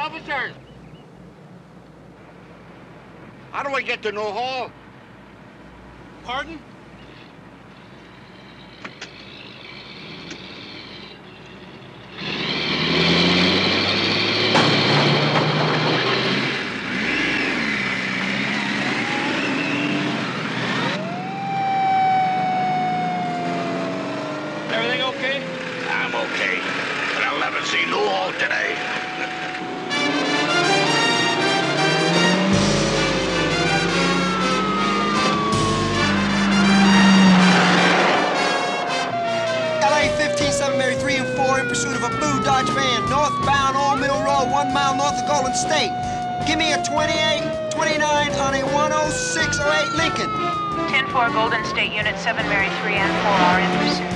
officers! How do I get to New Hall? Pardon? Everything okay? I'm okay, but I'll never see New Hall today. Mary 3 and 4 in pursuit of a blue Dodge van, northbound Old Mill Road, 1 mile north of Golden State. Give me a 2829 on a 10608 Lincoln. 10-4 Golden State Unit 7 Mary 3 and 4 are in pursuit.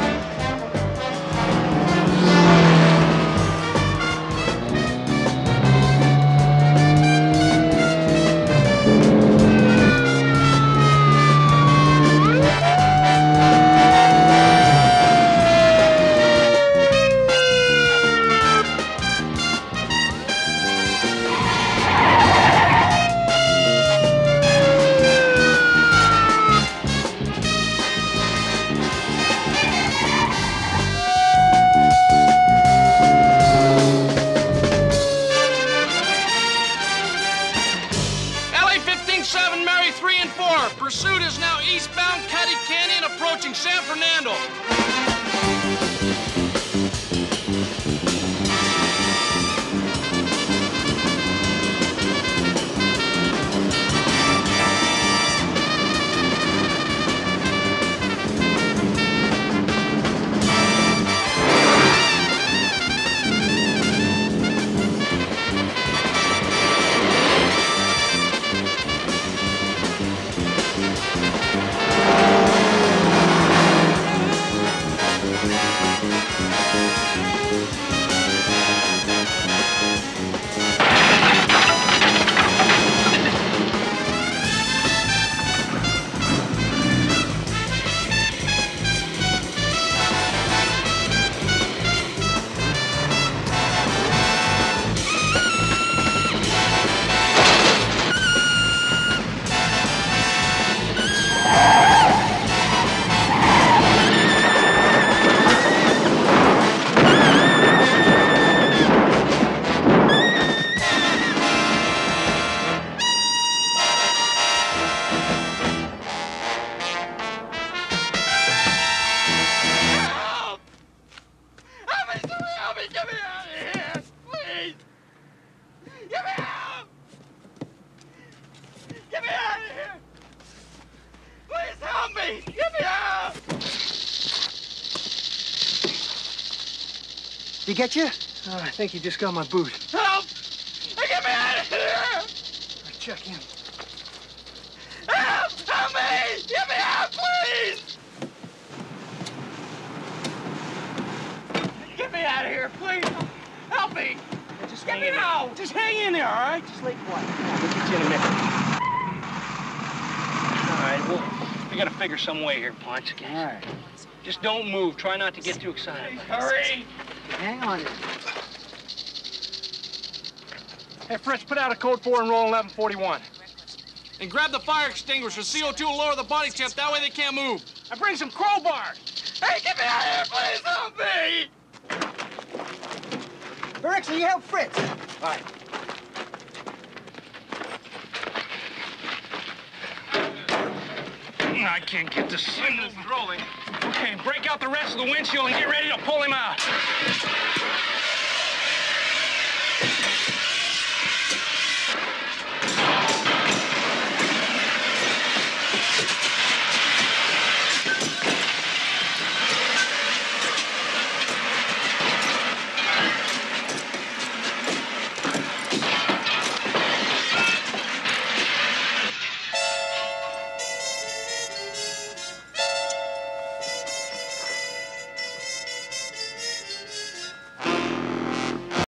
Pursuit is now eastbound Cuddy Canyon, approaching San Fernando. Did he get you? Oh, I think he just got my boot. Help! Get me out of here! I'll check in. Help! Help me! Get me out, please! Get me out of here, please! Help me! Yeah, just Get me out! Just hang in there, all right? Just lay quiet. We'll get you in a minute. All right, well, we gotta figure some way here, Ponch. All right. Just don't move. Try not to get too excited. Hurry! Hang on. Hey, Fritz, put out a code 4 and roll 1141. And grab the fire extinguisher. CO2 will lower the body temp. That way they can't move. And bring some crowbar. Hey, get me out of here, please! Help me! Erickson, you help Fritz. All right. I can't get this thing rolling. Okay, break out the rest of the windshield and get ready to pull him out.